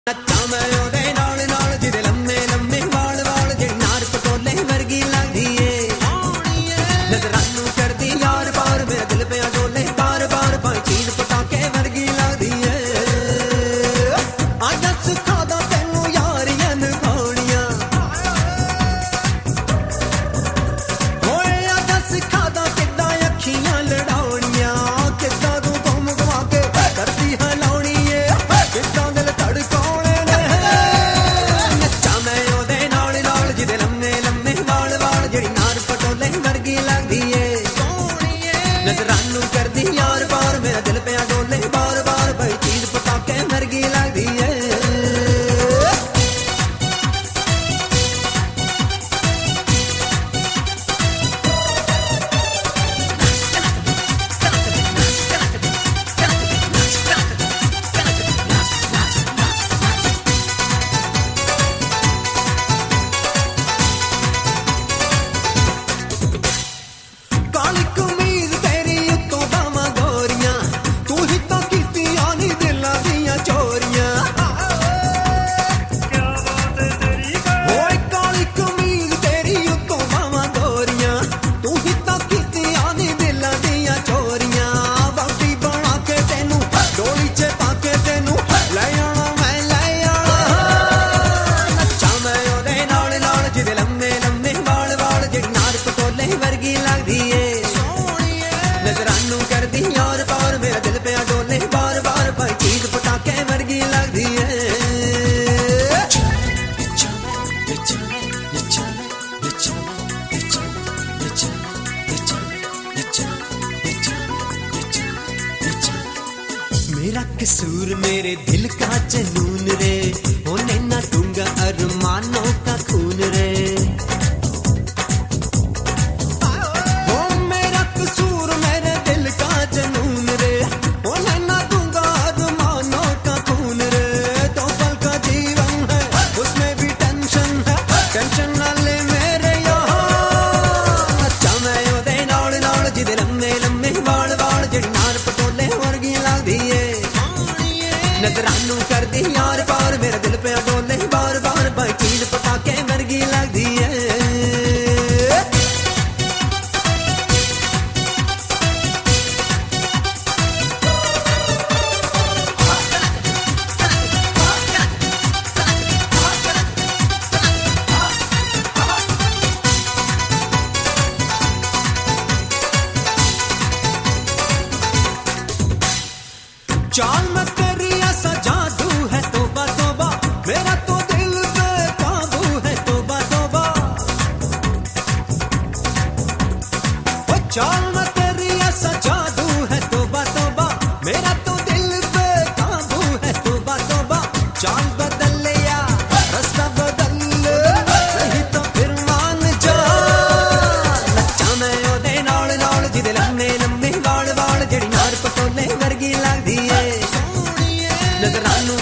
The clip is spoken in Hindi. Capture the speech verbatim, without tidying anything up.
नच्चा मैं ओदे नाल नाल जिदे लम्मे लम्मे वाल वाल जेड़ी नार पटोले वर्गी लगदी ए नजरां नू करदी यार पार मेरा दिल पे डोले बार बार भाई चीज पटाके वर्गी लगदी ए आज सुखा दा तैनू यारियां निभाणियां होए आज सिखा दा किद्दां अखियां लड़ाउणियां किद्दां तू घुम घुमा के करदी है लाउणी ए किद्दां दिल धड़का नजरां नू करदी यार बार मेरा दिल पे डोले बार बार भाई चीज पटाके वर्गी लगदी है नजरां नू करदी यार पार मेरा दिल पे डोले बार बार भाई चीज पटाके वर्गी लगदी है मेरा कसूर मेरे दिल का जुनून रे होने ना दूंगा अरमानों का खून रे नजरां नू करदी यार पार मेरा दिल पे डोले बार बार भाई चीज पटाके वर्गी लगदी है चाल मैं तेरी ऐसा जादू है तोबा तोबा मेरा तो दिल बेकाबू है तोबा तोबा ओ चाल मैं तेरी ऐसा जादू है तोबा तोबा मेरा तो दिल बेकाबू है तोबा तोबा चाल बदल लिया रास्ता बदल नहीं तो फिर मान जा नच्चा मैं ओदे नाल नाल जिदे लम्मे लम्मे वाल वाल जेड़ी नार पटोले वर्गी लगदी है नजरां नू